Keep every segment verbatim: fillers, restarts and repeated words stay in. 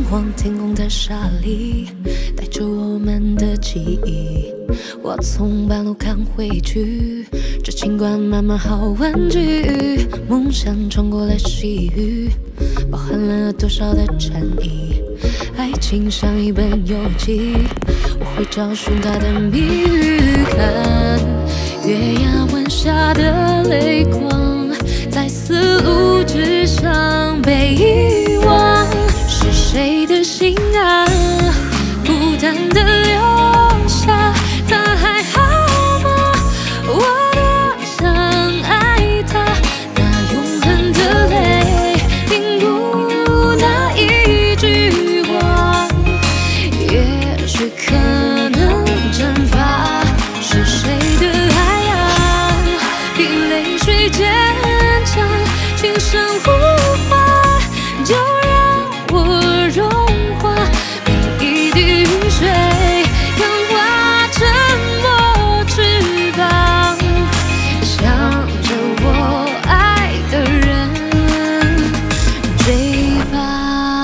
晃天空的沙砾，带着我们的记忆。我从半路赶回去，这情关慢慢好玩具。梦想穿过了细雨，包含了多少的禅意。爱情像一本游记，我会找寻它的谜语。看月牙湾下的泪光，在丝路之上被遗忘。是谁的心啊，孤单的留下，他还好吗？我多想爱他，那永恒的泪凝固那一句话，也许可能蒸发。是谁的爱啊，比泪水坚强，轻声呼唤，就让我融化每一滴雨水，氧化沉默翅膀，向着我爱的人追吧。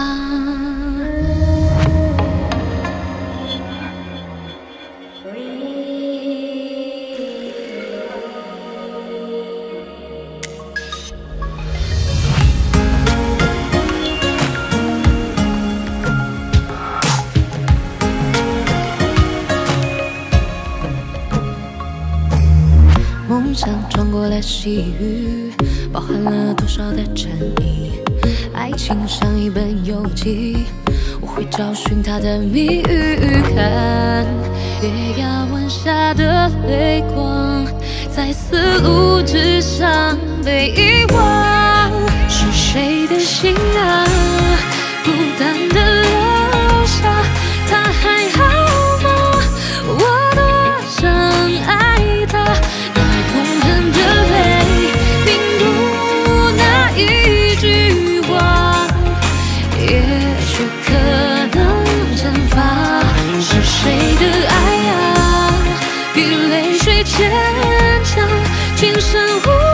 梦想穿过了细雨，包含了多少的禅意。爱情像一本游记，我会找寻它的谜语。看月牙湾下的泪光，在丝路之上被遗忘。是谁的心啊，孤单的留下，他还好吗？我多想爱他，永恒的泪凝固那一句话，也许可能蒸发。是谁的爱啊，比泪水坚强，轻声呼